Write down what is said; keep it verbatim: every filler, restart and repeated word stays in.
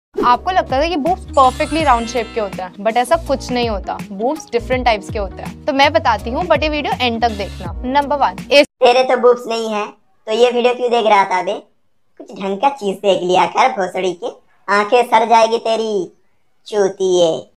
आपको लगता था कि बूब्स परफेक्टली राउंड शेप के होते हैं, बट ऐसा कुछ नहीं होता। बूब्स डिफरेंट टाइप्स के होते हैं। तो मैं बताती हूँ, बट ये वीडियो एंड तक देखना। नंबर वन, तेरे तो बूब्स नहीं है तो ये वीडियो क्यों देख रहा था बे? कुछ ढंग का चीज देख लिया कर भोसड़ी के, आंखें सड़ जाएगी तेरी चूतिए।